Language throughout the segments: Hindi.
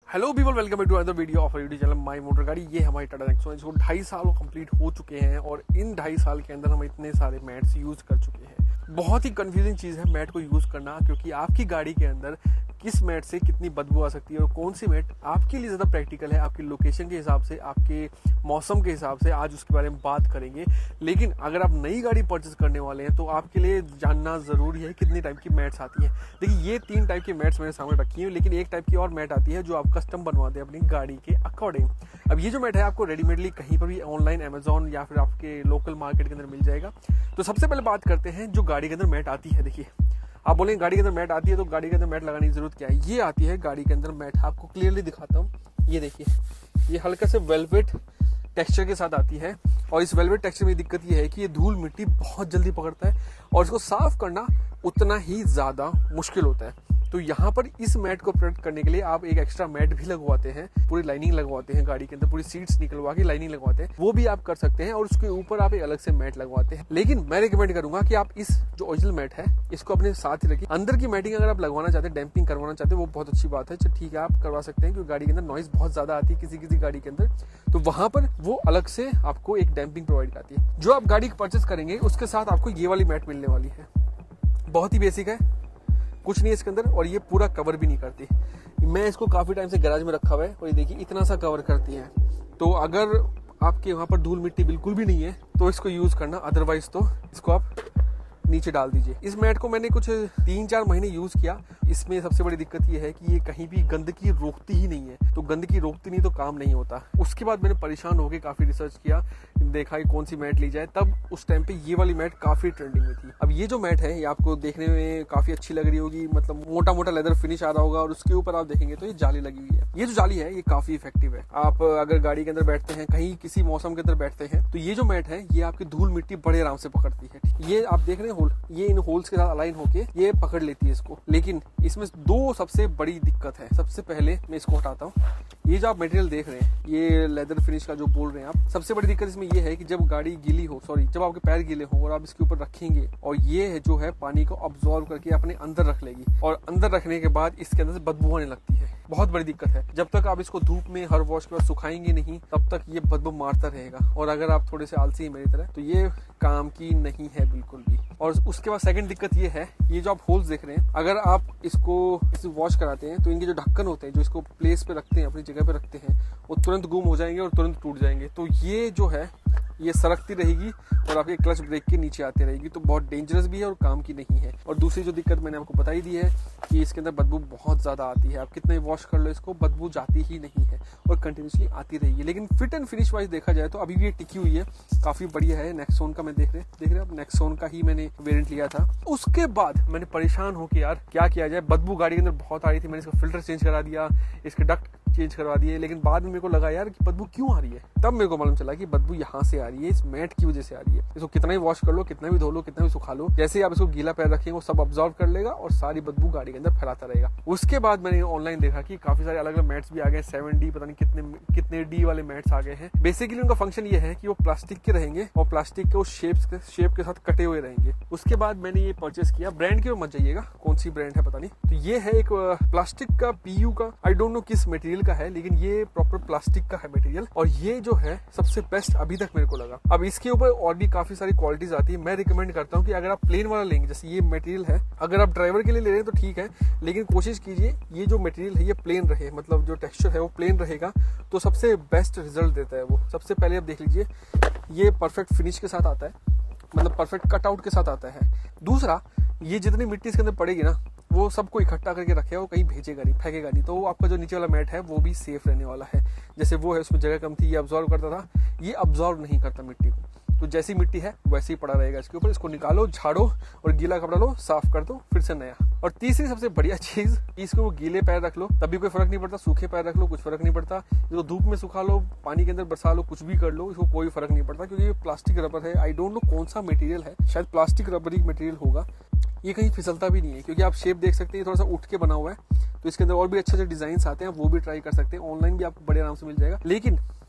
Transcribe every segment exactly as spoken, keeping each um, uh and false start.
Hello people, welcome back to another video of YouTube channel my motor गाड़ी। ये हमारी टाटा नेक्सॉन, इसको ढाई साल कंप्लीट हो चुके हैं और इन ढाई साल के अंदर हम इतने सारे मैट्स यूज़ कर चुके हैं। बहुत ही कंफ्यूजिंग चीज़ है मैट को यूज़ करना, क्योंकि आपकी गाड़ी के अंदर किस मैट से कितनी बदबू आ सकती है और कौन सी मैट आपके लिए ज़्यादा प्रैक्टिकल है, आपकी लोकेशन के हिसाब से, आपके मौसम के हिसाब से। आज उसके बारे में बात करेंगे। लेकिन अगर आप नई गाड़ी परचेस करने वाले हैं तो आपके लिए जानना ज़रूरी है कितनी टाइप की मैट्स आती हैं। देखिए, ये तीन टाइप की मैट्स मेरे सामने रखी हैं, लेकिन एक टाइप की और मैट आती है जो आप कस्टम बनवाते हैं अपनी गाड़ी के अकॉर्डिंग। अब ये जो मैट है आपको रेडीमेडली कहीं पर भी ऑनलाइन अमेजॉन या फिर आपके लोकल मार्केट के अंदर मिल जाएगा। तो सबसे पहले बात करते हैं जो गाड़ी के अंदर मैट आती है। देखिए, आप बोलेंगे गाड़ी के अंदर मैट आती है तो गाड़ी के अंदर मैट लगाने की जरूरत क्या है। ये आती है गाड़ी के अंदर मैट, आपको क्लियरली दिखाता हूँ। ये देखिए, ये हल्का से वेलवेट टेक्सचर के साथ आती है और इस वेलवेट टेक्सचर में दिक्कत ये है कि ये धूल मिट्टी बहुत जल्दी पकड़ता है और इसको साफ करना उतना ही ज़्यादा मुश्किल होता है। तो यहाँ पर इस मैट को प्रोटेक्ट करने के लिए आप एक एक्स्ट्रा मैट भी लगवाते हैं, पूरी लाइनिंग लगवाते हैं गाड़ी के अंदर, पूरी सीट्स निकलवा के लाइनिंग लगवाते हैं, वो भी आप कर सकते हैं और उसके ऊपर आप एक अलग से मैट लगवाते हैं। लेकिन मैं रिकमेंड करूंगा कि आप इस जो ओरिजिनल मैट है इसको अपने साथ ही रखिए। अंदर की मैटिंग अगर आप लगवाना चाहते हैं, डैम्पिंग करवाना चाहते हैं, वो बहुत अच्छी बात है, ठीक है, आप करवा सकते हैं, क्योंकि गाड़ी के अंदर नॉइज बहुत ज्यादा आती है किसी किसी गाड़ी के अंदर, तो वहां पर वो अलग से आपको एक डैम्पिंग प्रोवाइड करती है। जो आप गाड़ी परचेस करेंगे उसके साथ आपको ये वाली मैट मिलने वाली है। बहुत ही बेसिक है, कुछ नहीं है इसके अंदर, और ये पूरा कवर भी नहीं करती। मैं इसको काफी टाइम से गैराज में रखा हुआ है और ये देखिए इतना सा कवर करती है। तो अगर आपके वहां पर धूल मिट्टी बिल्कुल भी नहीं है तो इसको यूज करना, अदरवाइज तो इसको आप नीचे डाल दीजिए। इस मैट को मैंने कुछ तीन चार महीने यूज किया। इसमें सबसे बड़ी दिक्कत ये है कि ये कहीं भी गंदगी रोकती ही नहीं है, तो गंदगी रोकती नहीं तो काम नहीं होता। उसके बाद मैंने परेशान होकर काफी रिसर्च किया, देखा कौन सी मैट ली जाए, तब उस टाइम पे ये वाली मैट काफी ट्रेंडिंग में थी। अब ये जो मैट है ये आपको देखने में काफी अच्छी लग रही होगी, मतलब मोटा मोटा लेदर फिनिश आ रहा होगा और उसके ऊपर आप देखेंगे तो ये जाली लगी हुई है। ये जो जाली है ये काफी इफेक्टिव है। आप अगर गाड़ी के अंदर बैठते हैं, कहीं किसी मौसम के अंदर बैठते हैं, तो ये जो मैट है ये आपकी धूल मिट्टी बड़े आराम से पकड़ती है। ये आप देख रहे हैं होल, ये इन होल्स के साथ अलाइन होके ये पकड़ लेती है इसको। लेकिन इसमें दो सबसे बड़ी दिक्कत है। सबसे पहले मैं इसको हटाता हूँ। ये जो आप मटेरियल देख रहे हैं, ये लेदर फिनिश का जो बोल रहे हैं आप, सबसे बड़ी दिक्कत इसमें ये है कि जब गाड़ी गीली हो, सॉरी जब आपके पैर गीले हो और आप इसके ऊपर रखेंगे और ये जो है पानी को अब्सॉर्ब करके अपने अंदर रख लेगी और अंदर रखने के बाद इसके अंदर से बदबू आने लगती है। बहुत बड़ी दिक्कत है। जब तक आप इसको धूप में हर वॉश के बाद सुखाएंगे नहीं, तब तक ये बदबू मारता रहेगा। और अगर आप थोड़े से आलसी हैं मेरी तरह, तो ये काम की नहीं है बिल्कुल भी। और उसके बाद सेकंड दिक्कत ये है, ये जो आप होल्स देख रहे हैं, अगर आप इसको इसे वॉश कराते हैं तो इनके जो ढक्कन होते हैं, जो इसको प्लेस पे रखते हैं, अपनी जगह पे रखते हैं, वो तुरंत गुम हो जाएंगे और तुरंत टूट जाएंगे। तो ये जो है ये सरकती रहेगी और आपके क्लच ब्रेक के नीचे आती रहेगी, तो बहुत डेंजरस भी है और काम की नहीं है। और दूसरी जो दिक्कत मैंने आपको बताई दी है कि इसके अंदर बदबू बहुत ज्यादा आती है। आप कितने वॉश कर लो इसको, बदबू जाती ही नहीं है और कंटिन्यूसली आती रहेगी। लेकिन फिट एंड फिनिश वाइज देखा जाए तो अभी भी ये टिकी हुई है, काफी बढ़िया है। नेक्सॉन का मैं देख रहे देख रहे आप, नेक्सॉन का ही मैंने वेरिएंट लिया था। उसके बाद मैंने परेशान होकर यार क्या किया जाए, बदबू गाड़ी के अंदर बहुत आ रही थी। मैंने इसका फिल्टर चेंज करा दिया, इसके डक्ट चेंज करवा दिए, लेकिन बाद में मेरे को लगा यार कि बदबू क्यों आ रही है। तब मेरे को मालूम चला कि बदबू यहाँ से आ रही है, इस मैट की वजह से आ रही है। इसको कितना भी वॉश कर लो, कितना भी धो लो, कितना भी सुखा लो, जैसे ही आप इसको गीला पैर रखेंगे वो सब अब्जॉर्व कर लेगा और सारी बदबू गाड़ी के अंदर फैलाता रहेगा। उसके बाद मैंने ऑनलाइन देखा कि काफी सारे अलग अलग मैट्स भी आ गए, सेवन डी पता नहीं कितने कितने डी वाले मैट्स आ गए हैं। बेसिकली उनका फंक्शन ये है कि वो प्लास्टिक के रहेंगे और प्लास्टिक के उस शेप के शेप के साथ कटे हुए रहेंगे। उसके बाद मैंने ये परचेस किया। ब्रांड के मत जाइएगा, कौन सी ब्रांड है पता नहीं। तो ये है एक प्लास्टिक का, पीयू का, आई डोंट नो किस मटेरियल का है, लेकिन ये प्रॉपर प्लास्टिक का है मटेरियल और ये जो है सबसे बेस्ट अभी तक मेरे को लगा। अब इसके ऊपर और भी काफी सारी क्वालिटीज आती है। मैं रिकमेंड करता हूँ कि अगर आप प्लेन वाला लेंगे, जैसे ये मटेरियल है, अगर आप ड्राइवर के लिए ले रहे हैं तो ठीक है, लेकिन कोशिश कीजिए ये जो मटेरियल है ये प्लेन रहे, मतलब जो टेक्सचर है वो प्लेन रहेगा तो सबसे बेस्ट रिजल्ट देता है वो। सबसे पहले आप देख लीजिए, ये परफेक्ट फिनिश के साथ आता है, मतलब परफेक्ट कटआउट के साथ आता है। दूसरा, ये जितनी मिट्टी इसके अंदर पड़ेगी ना वो सबको इकट्ठा करके रखेगा, वो कहीं भेजेगा नहीं, फेंकेगा नहीं, तो वो आपका जो नीचे वाला मैट है वो भी सेफ रहने वाला है। जैसे वो है उसमें जगह कम थी, ये अब्जॉर्व करता था, ये अब्जॉर्व नहीं करता मिट्टी को, तो जैसी मिट्टी है वैसे ही पड़ा रहेगा इसके ऊपर। इसको निकालो, झाड़ो और गीला कपड़ा लो, साफ कर दो, फिर से नया। और तीसरी सबसे बढ़िया चीज, इसको वो गीले पैर रख लो तभी कोई फर्क नहीं पड़ता, सूखे पैर रख लो कुछ फर्क नहीं पड़ता, इसको धूप में सुखा लो, पानी के अंदर बरसा लो, कुछ भी कर लो, इसको कोई फर्क नहीं पड़ता, क्योंकि ये प्लास्टिक रबर है। आई डोंट नो कौन सा मटेरियल है, शायद प्लास्टिक रबरी मटेरियल होगा। ये कहीं फिसलता भी नहीं है, क्योंकि आप शेप देख सकते हैं थोड़ा सा उठ के बना हुआ है। तो इसके अंदर और भी अच्छे अच्छे डिजाइन आते हैं, वो भी ट्राई कर सकते हैं, ऑनलाइन भी आपको बड़े आराम से मिल जाएगा। लेकिन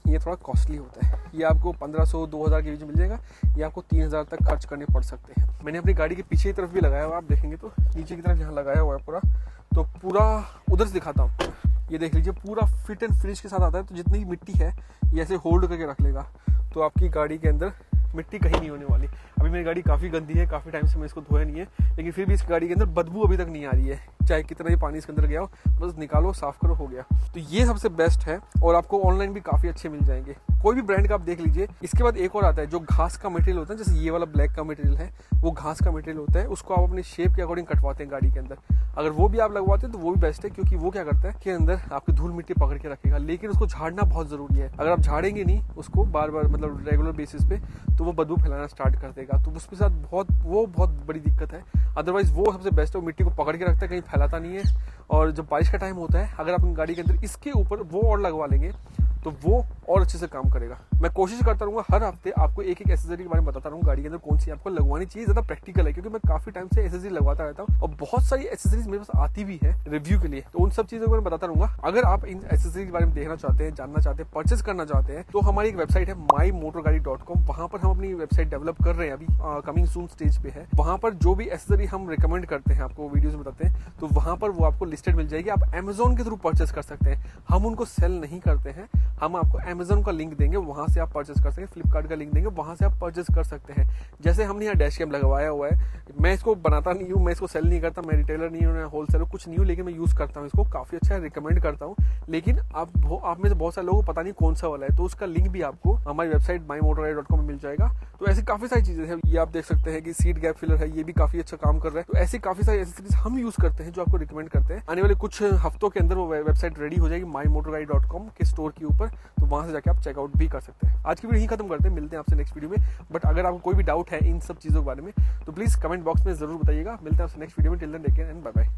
ये थोड़ा कॉस्टली होता है। ये आपको पंद्रह सौ दो हज़ार के बीच में मिल जाएगा। ये आपको तीन हज़ार तक खर्च करने पड़ सकते हैं। मैंने अपनी गाड़ी के पीछे की तरफ भी लगाया हुआ, आप देखेंगे तो नीचे की तरफ यहाँ लगाया हुआ है पूरा, तो पूरा उधर से दिखाता हूँ। ये देख लीजिए पूरा फिट एंड फिनिश के साथ आता है, तो जितनी मिट्टी है ये ऐसे होल्ड करके रख लेगा, तो आपकी गाड़ी के अंदर मिट्टी कहीं नहीं होने वाली। अभी मेरी गाड़ी काफ़ी गंदी है, काफ़ी टाइम से मैं इसको धोया नहीं है, लेकिन फिर भी इस गाड़ी के अंदर बदबू अभी तक नहीं आ रही है। चाहे कितना ही पानी इसके अंदर गया हो, बस निकालो, साफ करो, हो गया। तो ये सबसे बेस्ट है और आपको ऑनलाइन भी काफ़ी अच्छे मिल जाएंगे, कोई भी ब्रांड का आप देख लीजिए। इसके बाद एक और आता है जो घास का मटेरियल होता है, जैसे ये वाला ब्लैक का मटेरियल है, वो घास का मटेरियल होता है। उसको आप अपने शेप के अकॉर्डिंग कटवाते हैं गाड़ी के अंदर। अगर वो भी आप लगवाते हैं तो वो भी बेस्ट है, क्योंकि वो क्या करता है कि अंदर आपकी धूल मिट्टी पकड़ के रखेगा, लेकिन उसको झाड़ना बहुत ज़रूरी है। अगर आप झाड़ेंगे नहीं उसको बार बार, मतलब रेगुलर बेसिस पे, तो वो बदबू फैलाना स्टार्ट कर देगा। तो उसके साथ बहुत वो बहुत बड़ी दिक्कत है। अदरवाइज वो सबसे बेस्ट है, वो मिट्टी को पकड़ के रखता है, कहीं फैलाता नहीं है। और जब बारिश का टाइम होता है, अगर आप गाड़ी के अंदर इसके ऊपर वो और लगवा लेंगे तो वो और अच्छे से काम करेगा। मैं कोशिश करता रहूँगा हर हफ्ते आपको एक एक एसेसरी के बारे में बताता रहूँ, गाड़ी के अंदर कौन सी आपको लगवानी चाहिए। ज़्यादा प्रैक्टिकल है, क्योंकि मैं काफ़ी टाइम से एसेसरी लगवाता रहता हूँ और बहुत सारी एसेसरीज मेरे पास आती भी है रिव्यू के लिए, तो उन सब चीज़ों के बारे में बताता रहूँगा। अगर आप इन एसेसरी के बारे में देखना चाहते हैं, जानना चाहते हैं, परचेज करना चाहते हैं, तो हमारी एक वेबसाइट है my motor gaadi dot com. वहाँ पर हम अपनी वेबसाइट डेवलप कर रहे हैं, अभी कमिंग सून स्टेज पे है। वहाँ पर जो भी एसेसरी हम रिकमेंड करते हैं, आपको वीडियोज में बताते हैं, तो वहाँ पर वो आपको लिस्टेड मिल जाएगी। आप अमेजोन के थ्रू परचेज कर सकते हैं, हम उनको सेल नहीं करते हैं। हम आपको अमेजोन का लिंक देंगे, वहां से आप परचेस कर सकते हैं। फ्लिपकार्ट का लिंक देंगे, वहां से आप परचेस कर सकते हैं। जैसे हमने यहाँ डैश कैम लगवाया हुआ है, मैं इसको बनाता नहीं हूँ, मैं इसको सेल नहीं करता, मैं रिटेलर नहीं हूँ, होलसेलर कुछ नहीं हूँ, लेकिन मैं यूज़ करता हूँ इसको, काफ़ी अच्छा है, रिकमेंड करता हूँ। लेकिन आप आप में से बहुत सारे लोगों को पता नहीं कौन सा वाला है, तो उसका लिंक भी आपको हमारी website my motor gaadi dot com में मिल जाएगा। तो ऐसी काफ़ी सारी चीज़ें हैं। ये आप देख सकते हैं कि सीट गैप फिलर है, ये भी काफ़ी अच्छा काम कर रहा है। तो ऐसी काफ़ी सारी एसेसरीज हम यूज़ करते हैं जो आपको रिकमेंड करते हैं। आने वाले कुछ हफ्तों के अंदर वो वेबसाइट रेडी हो जाएगी my motor gaadi dot com के स्टोर के ऊपर, तो वहाँ से जाके आप चेकआउट भी कर सकते हैं। आज की वीडियो यहीं खत्म करते हैं, मिलते हैं आपसे नेक्स्ट वीडियो में। बट अगर आपको कोई भी डाउट है इन सब चीज़ों के बारे में तो प्लीज़ कमेंट बॉक्स में जरूर बताइएगा। मिलते हैं आपसे नेक्स्ट वीडियो में। Till then take care and bye bye.